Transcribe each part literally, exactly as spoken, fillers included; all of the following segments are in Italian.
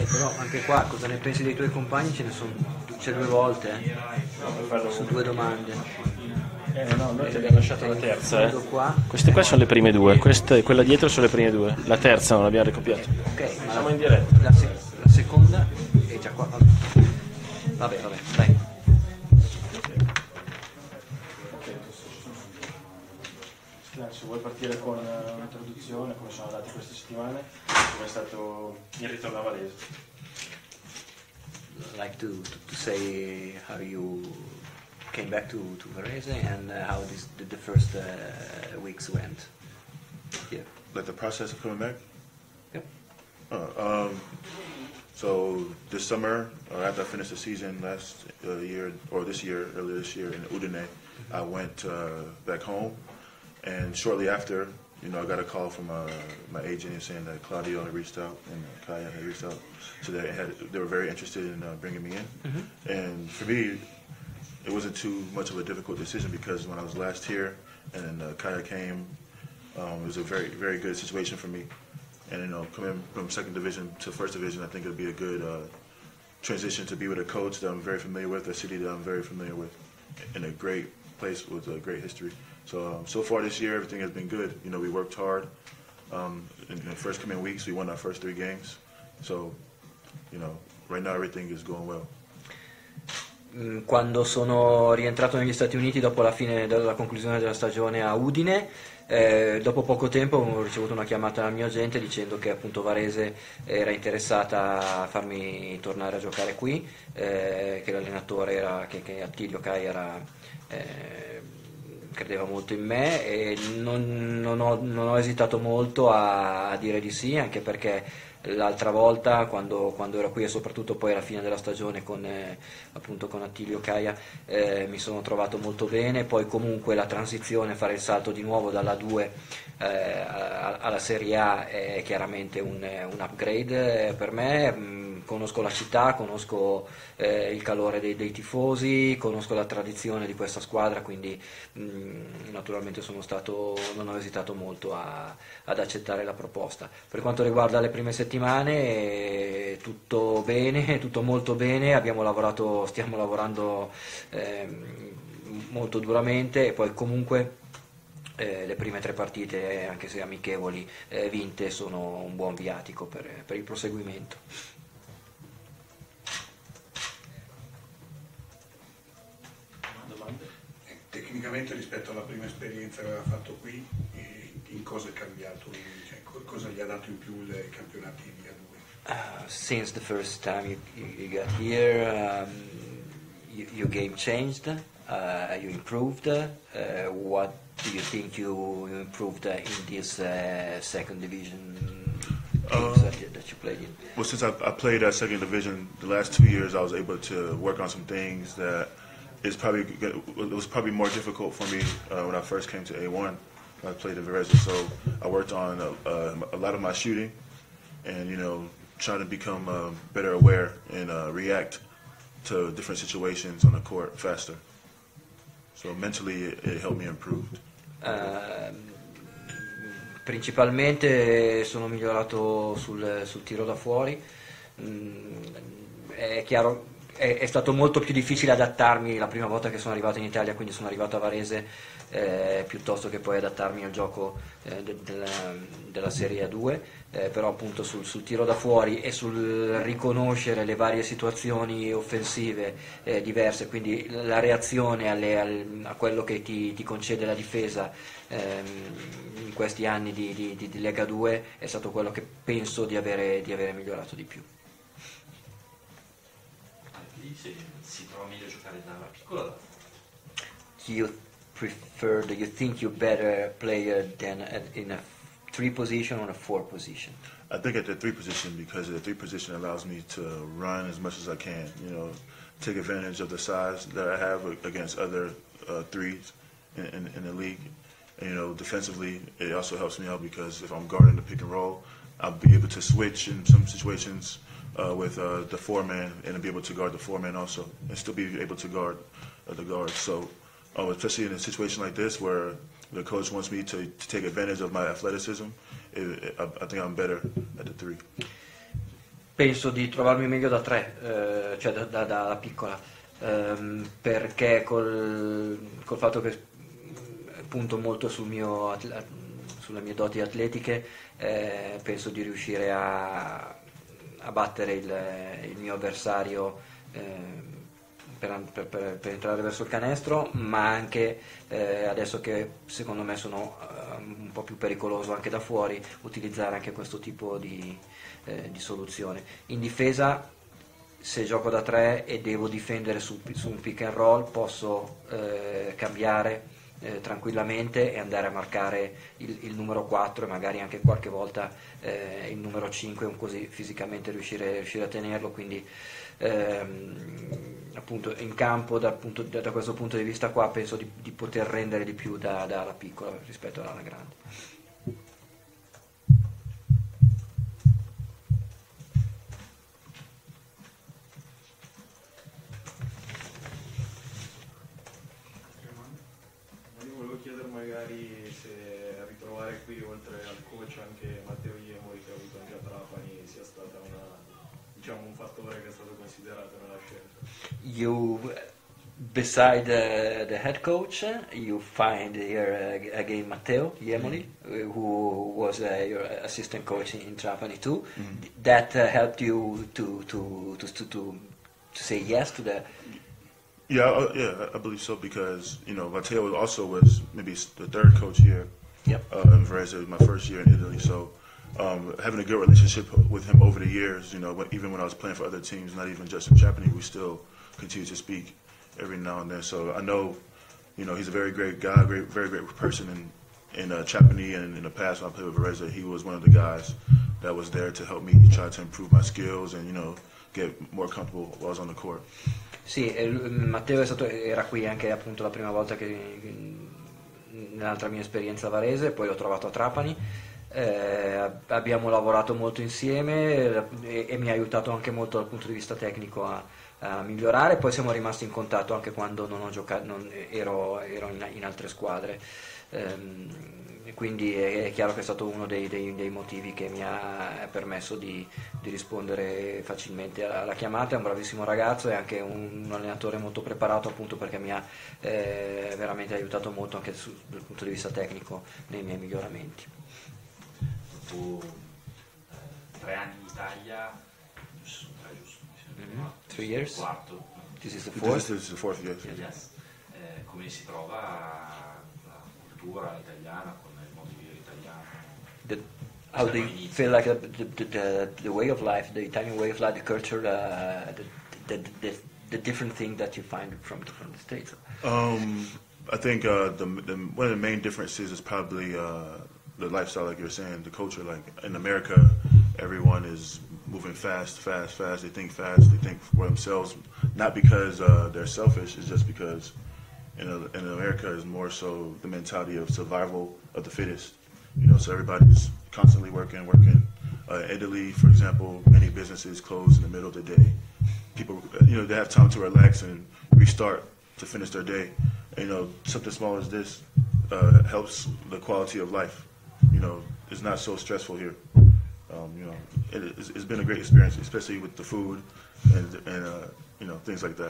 però anche qua cosa ne pensi dei tuoi compagni? Ce ne sono c'è due volte eh? Su due domande. Eh, no, noi ti abbiamo lasciato la terza. Eh. Qua. Queste qua sono le prime due, queste, quella dietro sono le prime due. La terza non l'abbiamo ricopiata. Ok, ma siamo la, in diretta. La, se, la seconda è già qua. Vabbè, vabbè, vabbè dai. Se vuoi partire con un'introduzione, come sono andate queste settimane, come è stato il ritorno a Varese? Like to, to, to say how you came back to, to Varese and uh, how this, the, the first uh, weeks went. Yeah. Like the process of coming back? Yep. Uh, um, so this summer, or after I finished the season last uh, year, or this year, earlier this year in Udine, mm-hmm. I went uh, back home. And shortly after, you know, I got a call from uh, my agent saying that Claudio had reached out and uh, Kaya had reached out. So they had, they were very interested in uh, bringing me in. Mm-hmm. And for me, it wasn't too much of a difficult decision because when I was last here and uh, Kaya came, um, it was a very, very good situation for me. And, you know, coming from second division to first division, I think it would be a good uh, transition to be with a coach that I'm very familiar with, a city that I'm very familiar with, in a great place with a great history. So, um, so far this year, everything has been good. You know, we worked hard. Um, in the first coming weeks, we won our first three games. So, you know, right now everything is going well. Quando sono rientrato negli Stati Uniti dopo la fine della conclusione della stagione a Udine, eh, dopo poco tempo ho ricevuto una chiamata dal mio agente dicendo che appunto Varese era interessata a farmi tornare a giocare qui, eh, che l'allenatore era, che, che Attilio Kai era... Eh, credeva molto in me e non, non, ho, non ho esitato molto a, a dire di sì, anche perché l'altra volta quando, quando ero qui e soprattutto poi alla fine della stagione con, eh, appunto con Attilio Caia eh, mi sono trovato molto bene, poi comunque la transizione, fare il salto di nuovo dalla due eh, alla Serie A è chiaramente un, un upgrade per me. Mh, conosco la città, conosco eh, il calore dei, dei tifosi, conosco la tradizione di questa squadra, quindi mh, naturalmente sono stato, non ho esitato molto a, ad accettare la proposta. Per quanto riguarda le prime settimane, eh, tutto bene, tutto molto bene, abbiamo lavorato, stiamo lavorando eh, molto duramente e poi comunque eh, le prime tre partite, anche se amichevoli, eh, vinte, sono un buon viatico per, per il proseguimento. Tecnicamente rispetto alla prima esperienza che aveva fatto qui, in cosa è cambiato? Cioè, cosa gli ha dato in più i campionati di A due? Uh, since the first time you, you got here, um, you, your game changed, uh, you improved. Uh, what do you think you, you improved in this uh, second division games uh, that, you, that you played in? Well, since I, I played at second division the last two years, I was able to work on some things that is probably it was probably more difficult for me uh, when I first came to A one. I played at Varese, so I worked on a, a, a lot of my shooting, and you know, trying to become uh, better aware and uh, react to different situations on the court faster. So mentally, it, it helped me improve. Uh, principalmente sono migliorato sul, sul tiro da fuori. Mm, è chiaro. È stato molto più difficile adattarmi la prima volta che sono arrivato in Italia, quindi sono arrivato a Varese, eh, piuttosto che poi adattarmi al gioco eh, de, de, della Serie A due, eh, però appunto sul, sul tiro da fuori e sul riconoscere le varie situazioni offensive eh, diverse, quindi la reazione alle, al, a quello che ti, ti concede la difesa ehm, in questi anni di, di, di, di Lega due è stato quello che penso di avere, di avere migliorato di più. Si, si trova meglio giocare da una piccola. Do you prefer, do you think you're better player than in a three position or a four position? I think at the three position because the three position allows me to run as much as I can. You know, take advantage of the size that I have against other uh, threes in, in, in the league. And, you know, defensively, it also helps me out because if I'm guarding the pick and roll, I'll be able to switch in some situations. Uh, with uh, the four-man and be able to guard the four-man also and still be able to guard uh, the guards. So uh, especially in a situation like this where the coach wants me to, to take advantage of my athleticism, it, it, I, I think I'm better at the three. penso di trovarmi meglio da tre, eh, cioè da, da, da piccola, ehm, perché col, col fatto che punto molto sul mio, sulle mie doti atletiche, eh, penso di riuscire a, a battere il, il mio avversario eh, per, per, per, per entrare verso il canestro, ma anche eh, adesso che secondo me sono uh, un po' più pericoloso anche da fuori, utilizzare anche questo tipo di, eh, di soluzione. In difesa, se gioco da tre e devo difendere su, su un pick and roll, posso eh, cambiare eh, tranquillamente e andare a marcare il, il numero quattro e magari anche qualche volta eh, il numero cinque, così fisicamente riuscire, riuscire a tenerlo, quindi ehm, appunto in campo dal punto, da, da questo punto di vista qua penso di, di poter rendere di più da, dalla piccola rispetto alla grande. Chiedere magari se ritrovare qui oltre al coach anche Matteo Iemoli, che ha avuto anche a Trapani, sia stata una, diciamo, un fattore che è stato considerato nella scelta. You, beside the, the head coach, you find here uh, again Matteo Iemoli, uh, who was uh, your assistant coach in Trapani too. Mm-hmm. That uh, helped you to to, to to to to say yes to the. Yeah, uh, yeah, I believe so, because you know Matteo also was maybe the third coach here. Yep. Uh, in Varese, my first year in Italy, so um, having a good relationship with him over the years, you know, when, even when I was playing for other teams, not even just in Trapani, we still continue to speak every now and then. So I know, you know, he's a very great guy, great, very great person in in uh, Trapani, and in the past when I played with Varese, he was one of the guys that was there to help me try to improve my skills and you know get more comfortable while I was on the court. Sì, Matteo è stato, era qui anche appunto la prima volta che nell'altra mia esperienza a Varese, poi l'ho trovato a Trapani, eh, abbiamo lavorato molto insieme e, e mi ha aiutato anche molto dal punto di vista tecnico a, a migliorare, poi siamo rimasti in contatto anche quando non ho giocato, non, ero, ero in, in altre squadre. Um, quindi è, è chiaro che è stato uno dei, dei, dei motivi che mi ha permesso di, di rispondere facilmente alla, alla chiamata. È un bravissimo ragazzo e anche un, un allenatore molto preparato, appunto perché mi ha eh, veramente aiutato molto anche su, dal punto di vista tecnico nei miei miglioramenti. Dopo eh, tre anni in Italia, sono tre giusto? Mm-hmm. Three years? Quarto. This is the fourth? This is the fourth, yes. Yes. Eh, come si trova la cultura italiana con il modo di vivere italiano? The, how do you feel like the, the, the, the way of life, the Italian way of life, the culture, uh, the, the, the, the different thing that you find from, from the States? Um, I think uh, the, the one of the main differences is probably uh, the lifestyle, like you're saying, the culture. Like in America, everyone is moving fast, fast, fast. They think fast. They think for themselves, not because uh, they're selfish. It's just because in, a, in America is more so the mentality of survival of the fittest. You know, so everybody's constantly working, working. Uh, Italy, for example, many businesses close in the middle of the day. People, you know, they have time to relax and restart to finish their day. And, you know, something small as this uh, helps the quality of life. You know, it's not so stressful here. Um, you know, it, it's, it's been a great experience, especially with the food and, and uh, you know, things like that.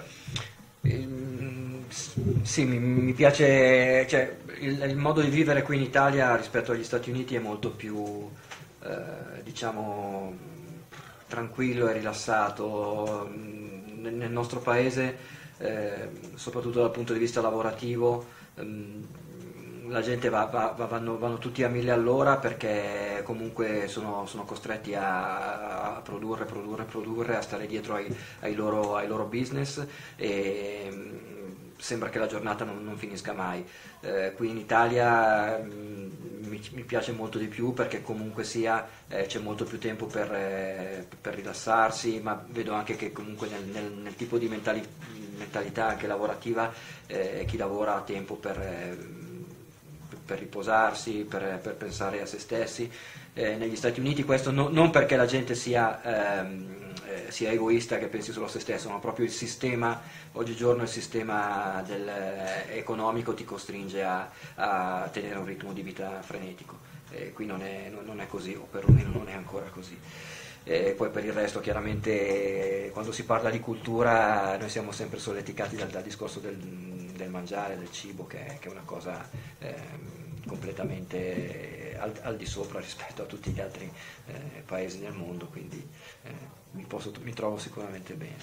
Sì, mi, mi piace, cioè, il, il modo di vivere qui in Italia rispetto agli Stati Uniti è molto più, eh, diciamo, tranquillo e rilassato. Nel, nel nostro paese, eh, soprattutto dal punto di vista lavorativo, ehm, la gente va, va, va, vanno, vanno tutti a mille all'ora perché comunque sono, sono costretti a, a produrre, produrre, produrre, a stare dietro ai, ai, loro, ai loro business e mh, sembra che la giornata non, non finisca mai. Eh, qui in Italia mh, mi, mi piace molto di più perché comunque sia eh, c'è molto più tempo per, eh, per rilassarsi, ma vedo anche che comunque nel, nel, nel tipo di mentali, mentalità anche lavorativa eh, chi lavora ha tempo per... Eh, per riposarsi, per, per pensare a se stessi. Eh, negli Stati Uniti questo no, non perché la gente sia, ehm, eh, sia egoista che pensi solo a se stesso, ma proprio il sistema, oggigiorno il sistema del, eh, economico ti costringe a, a tenere un ritmo di vita frenetico. e qui non è, non, non è così, o perlomeno non è ancora così. E poi per il resto chiaramente quando si parla di cultura noi siamo sempre solleticati dal, dal discorso del, del mangiare, del cibo, che, che è una cosa eh, completamente al, al di sopra rispetto a tutti gli altri eh, paesi del mondo, quindi eh, mi, posso, mi trovo sicuramente bene.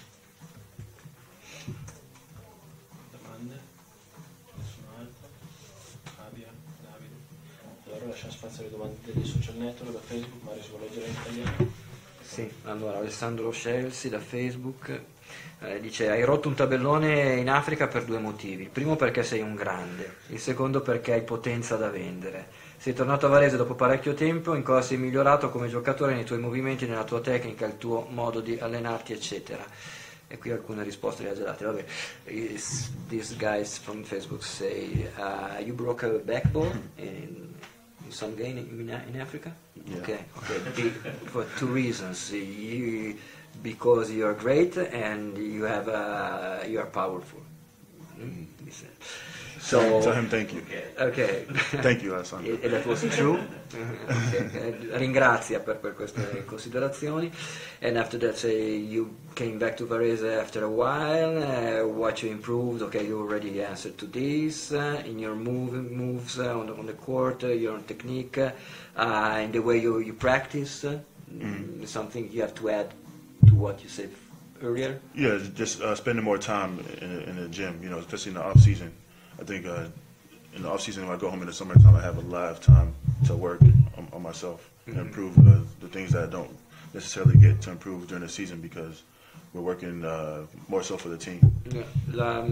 Domande? Nessun altro? Fabio? Davide? Allora lasciamo spazio alle domande degli social network, da Facebook. Mario si vuole leggere in italiano? Sì, allora Alessandro Scelsi da Facebook eh, dice: hai rotto un tabellone in Africa per due motivi. Il primo perché sei un grande, il secondo perché hai potenza da vendere. Sei tornato a Varese dopo parecchio tempo, in cosa sei migliorato come giocatore, nei tuoi movimenti, nella tua tecnica, il tuo modo di allenarti, eccetera. E qui alcune risposte le ha già date. Vabbè, Is, these guys from Facebook say uh, you broke a backbone in, in some game in, in Africa? Yeah. Okay, okay. Be, for two reasons. You, because you are great and you have uh, you are powerful. Mm? He said. So Tell him thank you. Okay. Thank you, Alessandro. And that was true. Okay. Ringrazia per, per queste considerazioni. And after that, say you came back to Varese after a while. Uh, what you improved? Okay, you already answered to this. Uh, in your move, moves uh, on, the, on the court, uh, your technique, uh, in the way you, you practice. Uh, mm. Something you have to add to what you said earlier. Yeah, just uh, spending more time in, in the gym. You know, especially in the off season. I think uh, in the off season, when I go home in the summertime, I have a lot of time to work on, on myself and improve uh, the things that I don't necessarily get to improve during the season because we're working uh, more so for the team. La,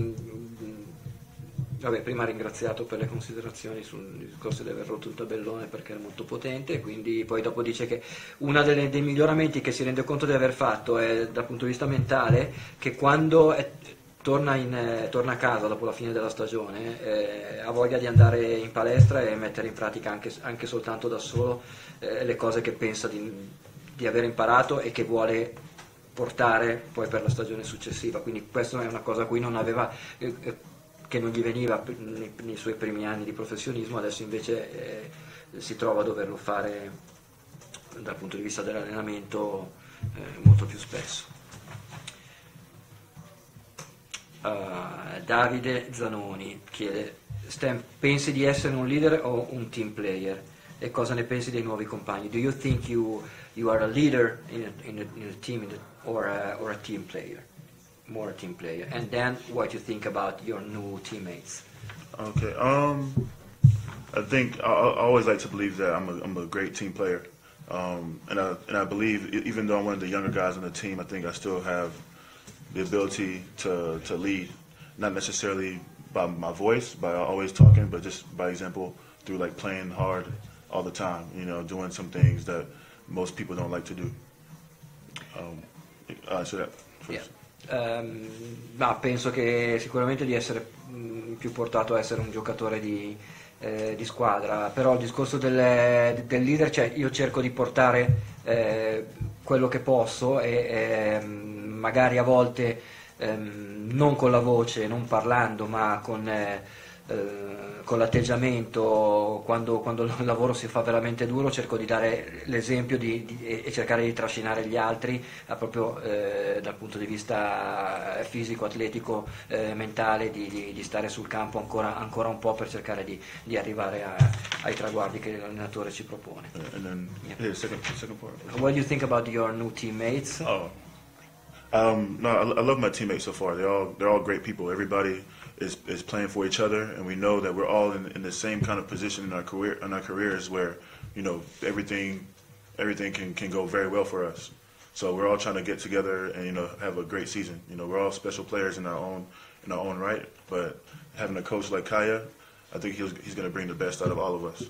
vabbè, prima ringraziato per le considerazioni sul discorso di aver rotto il tabellone perché era molto potente, quindi poi dopo dice che uno dei miglioramenti che si rende conto di aver fatto è dal punto di vista mentale, che quando è, Torna, in, eh, torna a casa dopo la fine della stagione, eh, ha voglia di andare in palestra e mettere in pratica anche, anche soltanto da solo eh, le cose che pensa di, di aver imparato e che vuole portare poi per la stagione successiva. Quindi questa è una cosa a cui non aveva, eh, che non gli veniva nei, nei suoi primi anni di professionismo, adesso invece eh, si trova a doverlo fare dal punto di vista dell'allenamento eh, molto più spesso. Uh, Davide Zanoni chiede: Stan, pensi di essere un leader o un team player? E cosa ne pensi dei nuovi compagni? Do you think you, you are a leader in a, in a, in a team in the, or, a, or a team player? More a team player. And then what you think about your new teammates? Okay. Um, I think I, I always like to believe that I'm a, I'm a great team player, um, and I and I believe even though I'm one of the younger guys on the team, I think I still have the ability to, to lead, not necessarily by my voice, by always talking, but just by example through like playing hard all the time, you know, doing some things that most people don't like to do. Um, uh, so that first. Yeah. Um, ma penso che sicuramente di essere mh, più portato a essere un giocatore di, eh, di squadra, però il discorso del, del leader, cioè io cerco di portare eh, quello che posso e eh, magari a volte ehm, non con la voce, non parlando, ma con, eh, eh, con l'atteggiamento, quando, quando il lavoro si fa veramente duro, cerco di dare l'esempio di, di, e cercare di trascinare gli altri a proprio eh, dal punto di vista fisico, atletico, eh, mentale, di, di, di stare sul campo ancora, ancora un po' per cercare di, di arrivare a, ai traguardi che l'allenatore ci propone. And then, Yeah. yeah, second, second part. What do you think about your new teammates? Oh. Um, no, I, I love my teammates so far. They're all they're all great people. Everybody is, is playing for each other, and we know that we're all in, in the same kind of position in our career in our careers where, you know, everything everything can, can go very well for us. So we're all trying to get together and, you know, have a great season. You know, we're all special players in our own in our own right, but having a coach like Kaya, I think he's he's going to bring the best out of all of us.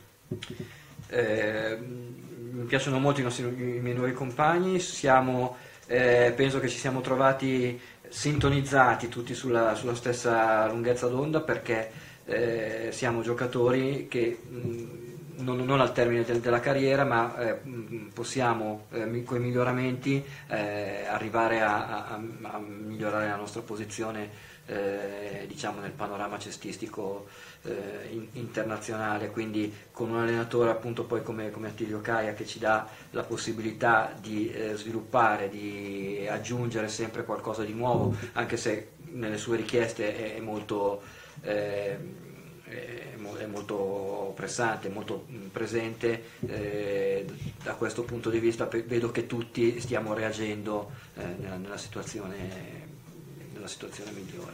Eh, mi piacciono molto i, nostri, i miei nuovi compagni, siamo, eh, penso che ci siamo trovati sintonizzati tutti sulla, sulla stessa lunghezza d'onda, perché eh, siamo giocatori che mh, non, non al termine del, della carriera, ma eh, mh, possiamo eh, con i miglioramenti eh, arrivare a, a, a migliorare la nostra posizione eh, diciamo nel panorama cestistico eh, in, internazionale, quindi con un allenatore appunto poi come, come Attilio Caia che ci dà la possibilità di eh, sviluppare, di aggiungere sempre qualcosa di nuovo, anche se nelle sue richieste è, è molto eh, è molto pressante, molto presente, eh, da questo punto di vista vedo che tutti stiamo reagendo eh, nella, nella, situazione, nella situazione migliore.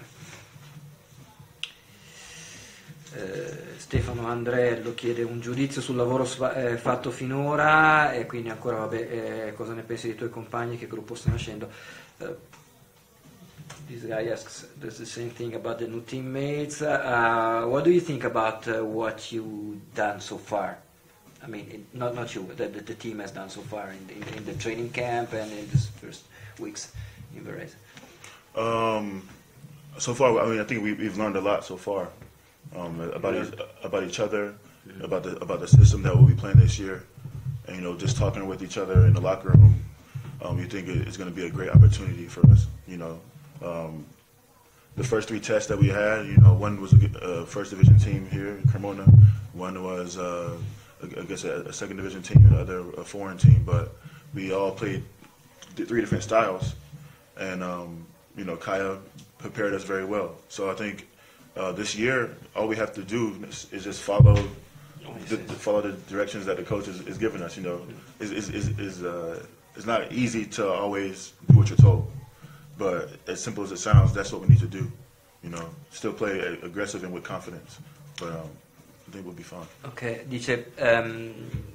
Eh, Stefano Andrello chiede un giudizio sul lavoro sfa- eh, fatto finora e quindi ancora vabbè, eh, cosa ne pensi dei tuoi compagni, che gruppo stai nascendo? Eh, This guy asks does the same thing about the new teammates. Uh, what do you think about uh, what you've done so far? I mean, it, not not you, the, the, the team has done so far in, in, in the training camp and in the first weeks in Varese. Um, so far, I mean, I think we, we've learned a lot so far um, about each, about each other, mm-hmm. about the about the system that we'll be playing this year, and you know, just talking with each other in the locker room. Um, you think it's going to be a great opportunity for us, you know. Um, the first three tests that we had, you know, one was a uh, first division team here in Cremona, one was, uh, I guess, a, a second division team, and the other a foreign team, but we all played th- three different styles, and, um, you know, Kaya prepared us very well. So I think uh, this year, all we have to do is, is just follow the, the, follow the directions that the coach is, is giving us, you know. It's, it's, it's, it's, uh, it's not easy to always do what you're told. But as simple as it sounds, that's what we need to do. You know, still play aggressive and with confidence. But um, I think we'll be fine. Ok, dice um,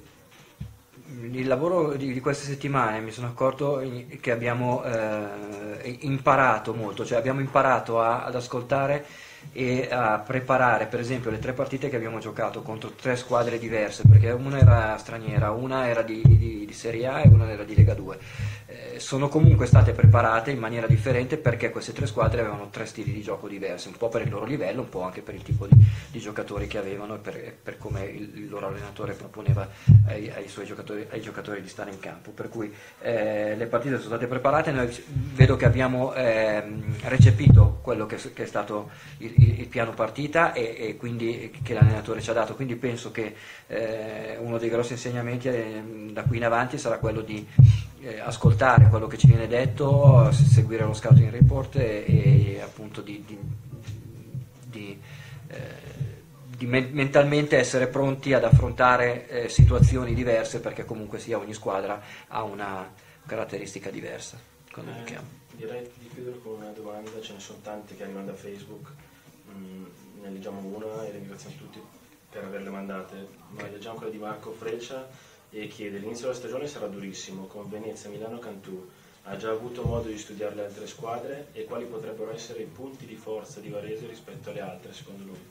il lavoro di, di queste settimane mi sono accorto in, che abbiamo eh, imparato molto, cioè abbiamo imparato a, ad ascoltare e a preparare per esempio le tre partite che abbiamo giocato contro tre squadre diverse, perché una era straniera, una era di, di, di Serie A e una era di Lega due. Eh, sono comunque state preparate in maniera differente perché queste tre squadre avevano tre stili di gioco diversi, un po' per il loro livello, un po' anche per il tipo di, di giocatori che avevano e per, per come il, il loro allenatore proponeva ai, ai suoi giocatori, ai giocatori di stare in campo. Per cui eh, le partite sono state preparate, noi vedo che abbiamo eh, recepito quello che, che è stato il Il, il piano partita e, e quindi che l'allenatore ci ha dato, quindi penso che eh, uno dei grossi insegnamenti eh, da qui in avanti sarà quello di eh, ascoltare quello che ci viene detto, seguire lo scouting report e, e appunto di, di, di, eh, di me- mentalmente essere pronti ad affrontare eh, situazioni diverse, perché comunque sia ogni squadra ha una caratteristica diversa. Eh, direi di chiudere con una domanda, ce ne sono tante che arrivano da Facebook. Ne leggiamo una e ringraziamo tutti per averle mandate, ma leggiamo quella di Marco Freccia e chiede: l'inizio della stagione sarà durissimo con Venezia, Milano, Cantù, ha già avuto modo di studiare le altre squadre e quali potrebbero essere i punti di forza di Varese rispetto alle altre secondo lui?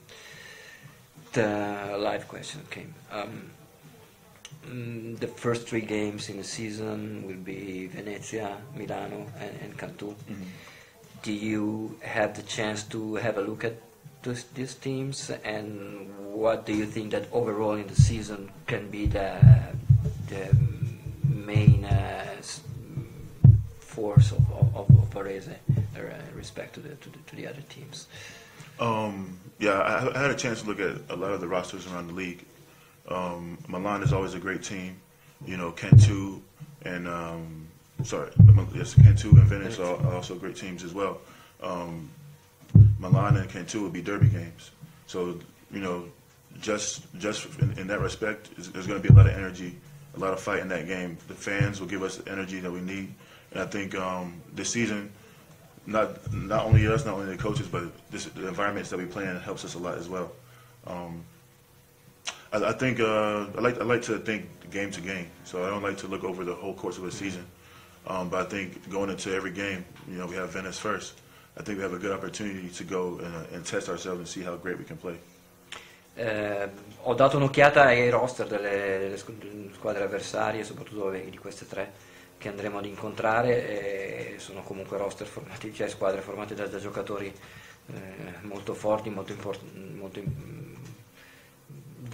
The live question came. Um, the first three games in the season will be Venezia, Milano and, and Cantù. Mm-hmm. Do you have the chance to have a look at those, these teams, and what do you think that overall in the season can be the, the main uh, force of, of, of Varese uh, in respect to the, to the to the other teams? Um, yeah, I, I had a chance to look at a lot of the rosters around the league. Um, Milan is always a great team. You know, Cantù and um, Sorry, yes, Cantù and Venice are also great teams as well. Um, Milan and Cantù would be derby games. So, you know, just just in, in that respect, there's going to be a lot of energy, a lot of fight in that game. The fans will give us the energy that we need. And I think um, this season, not not only us, not only the coaches, but this, the environments that we play in helps us a lot as well. Um, I, I think uh, I like I like to think game to game. So I don't like to look over the whole course of a season. Um, but I think going into every game, you know, we have Venice first. I think we have a good opportunity to go and, uh, and test ourselves and see how great we can play. Eh, ho dato un'occhiata ai roster delle, delle squadre avversarie, soprattutto di queste tre che andremo ad incontrare, e sono comunque roster formati, cioè squadre formate da, da giocatori eh, molto forti, molto, import- molto di,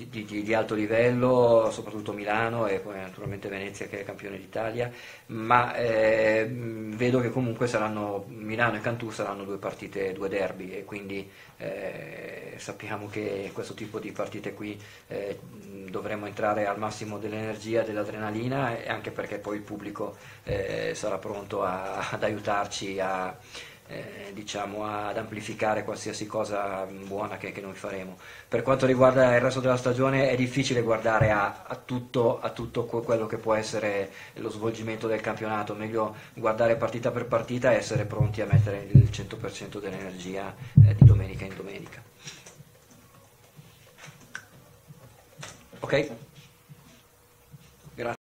di, di, di alto livello, soprattutto Milano e poi naturalmente Venezia che è campione d'Italia, ma eh, vedo che comunque saranno Milano e Cantù saranno due partite, due derby, e quindi eh, sappiamo che questo tipo di partite qui eh, dovremo entrare al massimo dell'energia, dell'adrenalina, e anche perché poi il pubblico eh, sarà pronto a, ad aiutarci a Eh, diciamo ad amplificare qualsiasi cosa buona che, che noi faremo. Per quanto riguarda il resto della stagione è difficile guardare a, a, tutto, a tutto quello che può essere lo svolgimento del campionato, meglio guardare partita per partita e essere pronti a mettere il cento per cento dell'energia eh, di domenica in domenica. Ok?